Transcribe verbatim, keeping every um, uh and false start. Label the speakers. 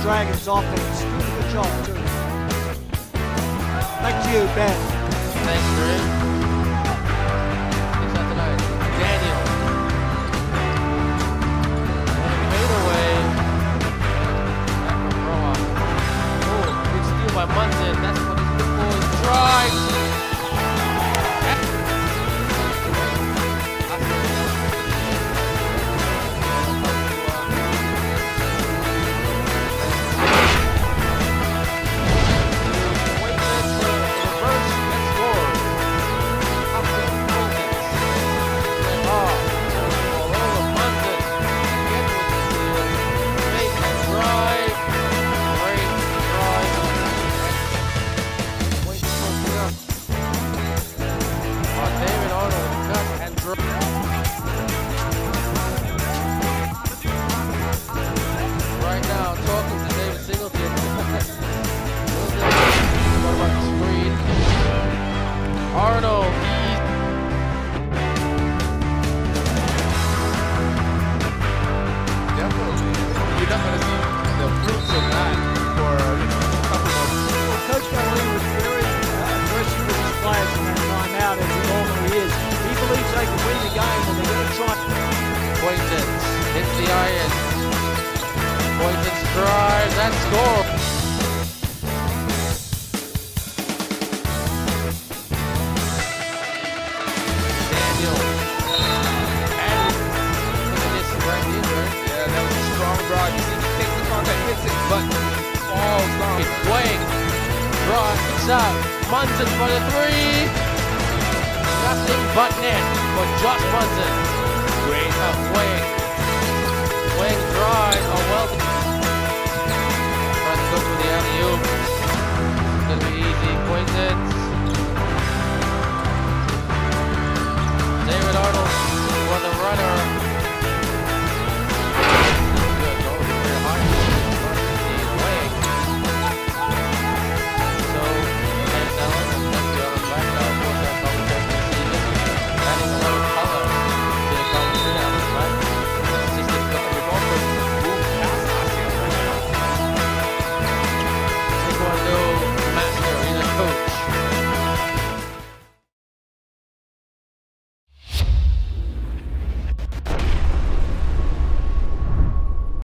Speaker 1: Dragons offense. Doing a good job, too. Back to you, Ben.
Speaker 2: Thanks, Greg. He's out tonight. Daniel. Fade away. Back from Roa. Oh, big steal by Munson. That's what he's good for. He drives. Right now, talking to David Singleton. What about the screen? Arnold.
Speaker 3: Definitely. You're not going to see the fruits of that for a couple of months.
Speaker 1: Well, Coach Gallery was very uh, aggressive with his players in that timeout, as he normally is. He believes they can win the game, and they're going to try.
Speaker 2: Boynton hits the iron. Boynton drives and scores. Daniel. And look at this right here.
Speaker 3: Yeah, that was a strong drive. You see, he takes the contact, hits it, but falls down.
Speaker 2: Wang. Drive, kicks out. Munson for the three. Nothing but net for Josh Munson.
Speaker 3: Great.
Speaker 2: Uh, Wang. Wang drive. Oh, well